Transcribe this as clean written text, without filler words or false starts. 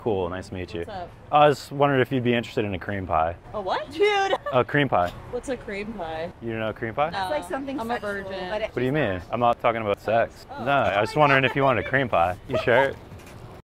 cool. Nice to meet you. What's up? I was wondering if you'd be interested in a cream pie. A what? Dude! A cream pie. What's a cream pie? You know cream pie? No, It's like something I'm a sexual, virgin. but What do you mean? I'm not talking about sex. Oh. No, I was just wondering if you wanted a cream pie. You sure?